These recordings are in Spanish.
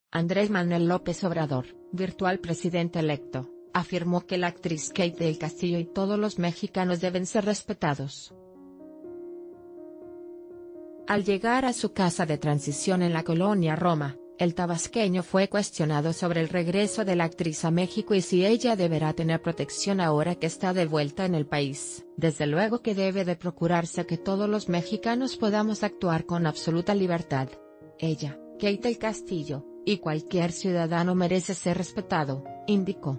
Andrés Manuel López Obrador, virtual presidente electo, afirmó que la actriz Kate del Castillo y todos los mexicanos deben ser respetados. Al llegar a su casa de transición en la colonia Roma, el tabasqueño fue cuestionado sobre el regreso de la actriz a México y si ella deberá tener protección ahora que está de vuelta en el país. Desde luego que debe de procurarse que todos los mexicanos podamos actuar con absoluta libertad. Ella, Kate del Castillo, y cualquier ciudadano merece ser respetado, indicó.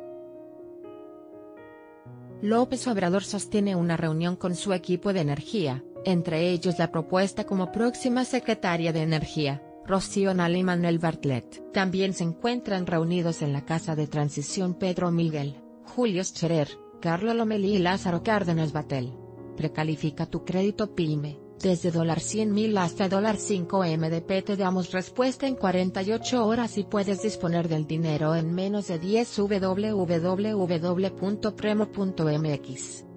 López Obrador sostiene una reunión con su equipo de energía, entre ellos la propuesta como próxima secretaria de Energía, Rocío Nale y Manuel Bartlett. También se encuentran reunidos en la Casa de Transición Pedro Miguel, Julio Scherer, Carlo Lomelí y Lázaro Cárdenas Batel. Precalifica tu crédito PYME, desde $100,000 hasta $5M te damos respuesta en 48 horas y puedes disponer del dinero en menos de 10. www.premo.mx